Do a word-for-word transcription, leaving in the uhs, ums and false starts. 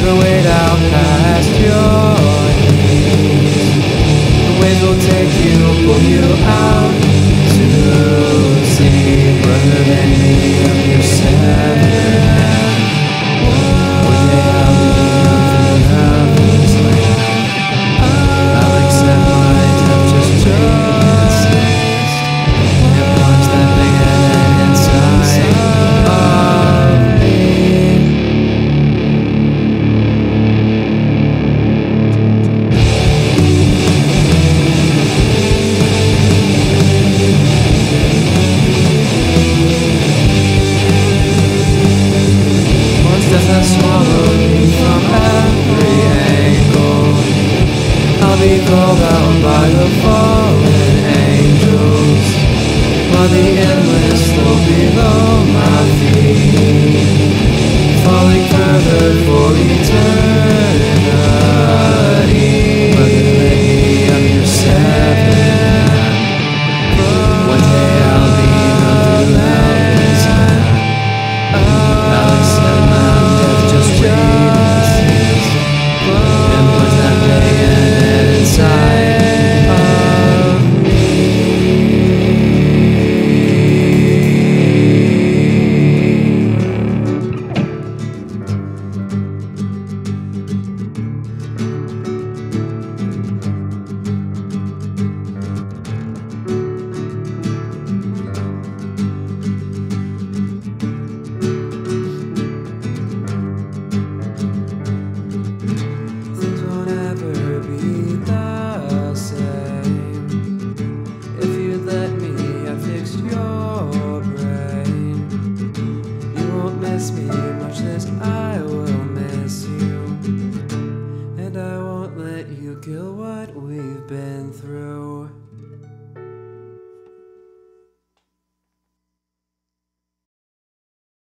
never wait out past your knees. The waves will take you, pull you out to sea. Brother, let me up your seven. One day I'll be on the this land. I'll accept my death, just just and punch that big head inside of me. Once death has swallowed me from every angle, I'll be called out by the fallen angels, while the endless flow below my feet, falling further for eternity. Brother, let me up your seven. One day I'll be on the this land. I'll accept my death, just witnesses, and put that bayonet inside of me. Things won't ever be the same. If you'd let me, I fixed your brain. You won't miss me much as I will miss you, and I won't let you kill what we've been through.